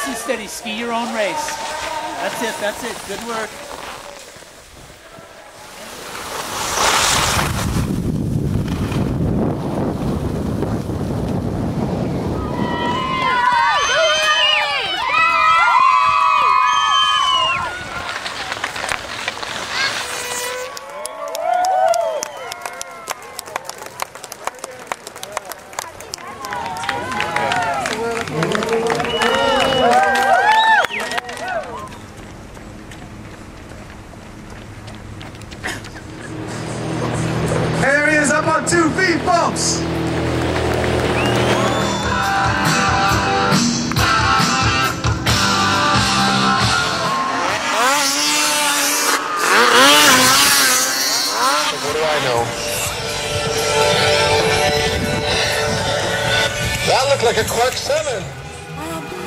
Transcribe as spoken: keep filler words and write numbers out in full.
and steady. Ski your own race. That's it. That's it. Good work. Areas up on two feet, folks. What do I know? That looked like a Clark seven.